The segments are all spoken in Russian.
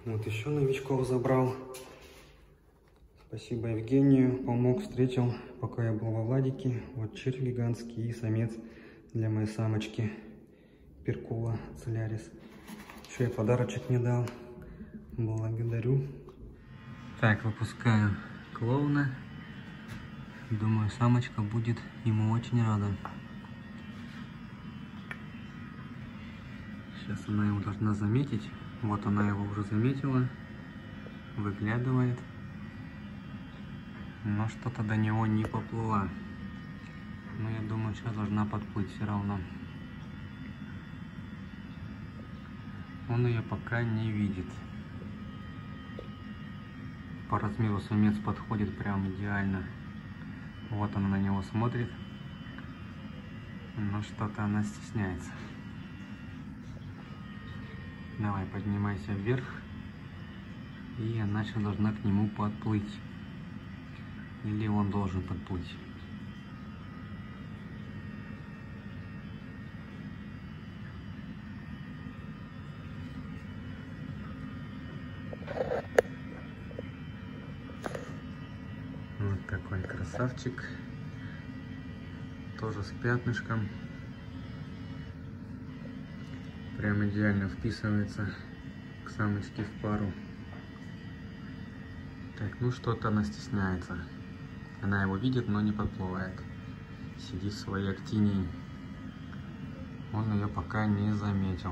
Вот еще новичков забрал. Спасибо Евгению, помог, встретил, пока я был во Владике. Вот червь гигантский и самец для моей самочки Перкула Целярис. Еще я подарочек не дал. Благодарю. Так, выпускаю клоуна. Думаю, самочка будет ему очень рада. Сейчас она его должна заметить. Вот она его уже заметила. Выглядывает. Но что-то до него не поплыла. Но я думаю, сейчас должна подплыть все равно. Он ее пока не видит. По размеру самец подходит прям идеально. Вот она на него смотрит. Но что-то она стесняется. Давай, поднимайся вверх. И она сейчас должна к нему подплыть. Или он должен подплыть. Вот такой красавчик. Тоже с пятнышком. Прям идеально вписывается к самочке в пару. Так, ну что-то она стесняется. Она его видит, но не подплывает. Сидит в своей актинии. Он ее пока не заметил.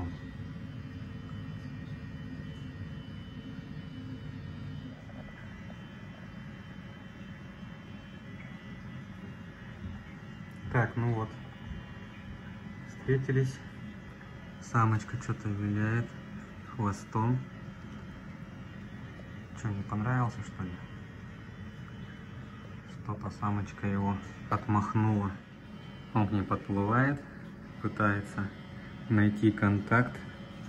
Так, ну вот. Встретились. Самочка что-то виляет хвостом. Что, не понравился, что ли? Что-то самочка его отмахнула. Он к ней подплывает, пытается найти контакт.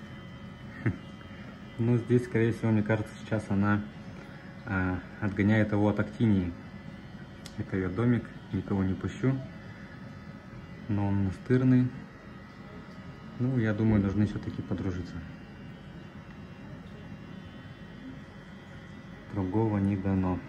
Ну, здесь, скорее всего, мне кажется, сейчас она отгоняет его от актинии. Это ее домик, никого не пущу. Но он настырный. Ну, я думаю, должны все-таки подружиться. Другого не дано.